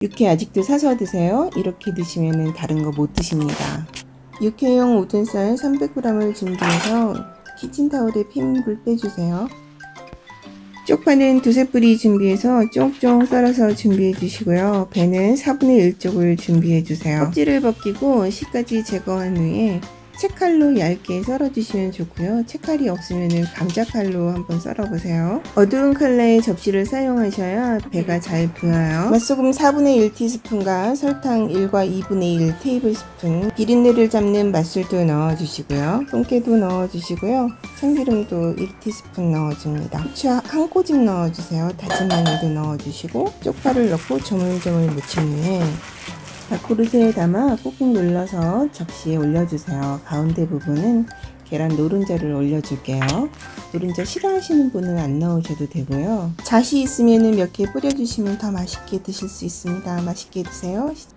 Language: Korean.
육회 아직도 사서 드세요? 이렇게 드시면 다른 거 못 드십니다. 육회용 오븐살 300g을 준비해서 키친타올에 핏물 빼주세요. 쪽파는 두세 뿌리 준비해서 쫑쫑 썰어서 준비해 주시고요. 배는 4분의 1 쪽을 준비해 주세요. 껍질을 벗기고 씨까지 제거한 후에 채칼로 얇게 썰어 주시면 좋고요. 채칼이 없으면 감자칼로 한번 썰어 보세요. 어두운 컬러의 접시를 사용하셔야 배가 잘 보여요. 맛소금 4분의 1 티스푼과 설탕 1과 2분의 1 테이블스푼, 비린내를 잡는 맛술도 넣어 주시고요. 통깨도 넣어 주시고요. 참기름도 1티스푼 넣어 줍니다. 후추 한 꼬집 넣어 주세요. 다진 마늘도 넣어 주시고 쪽파를 넣고 조물조물 무친 후에 밥그릇에 담아 꾹꾹 눌러서 접시에 올려주세요. 가운데 부분은 계란 노른자를 올려줄게요. 노른자 싫어하시는 분은 안 넣으셔도 되고요. 잣이 있으면 몇 개 뿌려주시면 더 맛있게 드실 수 있습니다. 맛있게 드세요.